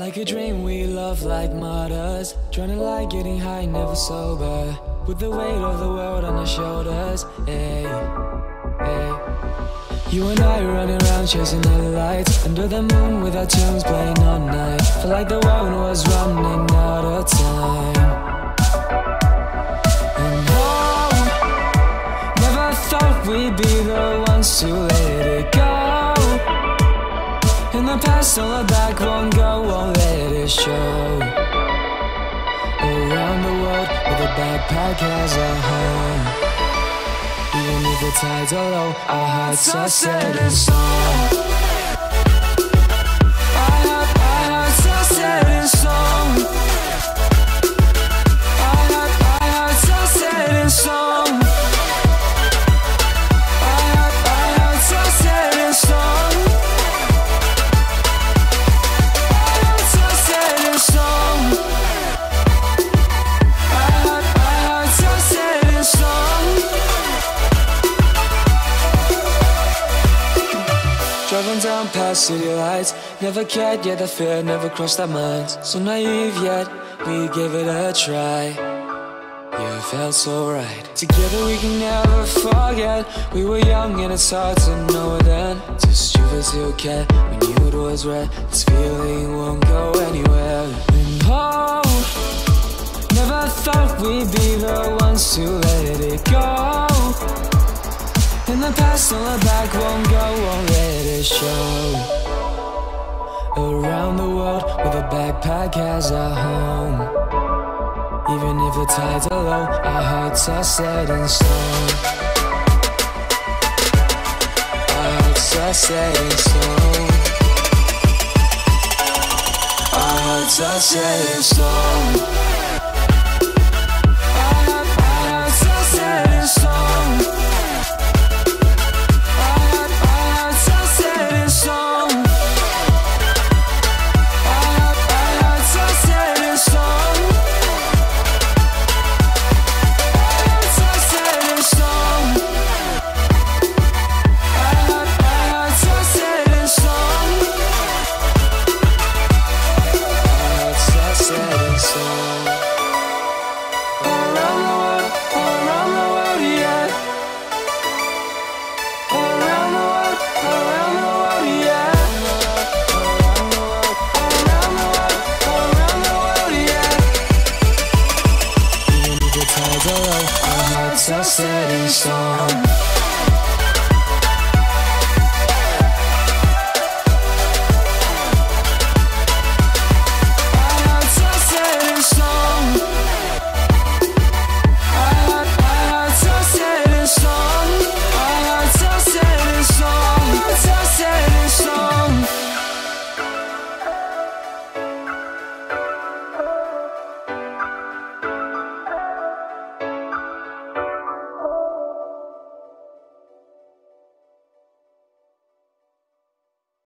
Like a dream we love like martyrs, trying to like getting high, never sober, with the weight of the world on our shoulders. Hey, hey. You and I running around chasing the lights, under the moon with our tunes playing all night. Felt like the world was running out of time. And oh, never thought we'd be the ones to let it go. In the past, on the back, won't go, won't let it show. Around the world, with a backpack as a home. Even if the tides are low, our hearts are set in stone. Our hearts are set in stone. Our hearts are set in stone. Our hearts are set in stone. Driving down past city lights, never cared yet the fear never crossed our minds. So naive yet, we gave it a try. Yeah, it felt so right. Together we can never forget. We were young and it's hard to know it then. Too stupid to care, we knew it was right. This feeling won't go anywhere. And oh, never thought we'd be the ones to let it go. In the past, on the back, won't go, won't let it show. Around the world, with a backpack as our home. Even if the tides are low, our hearts are set in stone. Our hearts are set in stone. Our hearts are set in stone. Our hearts are set in stone. Our hearts are set in stone.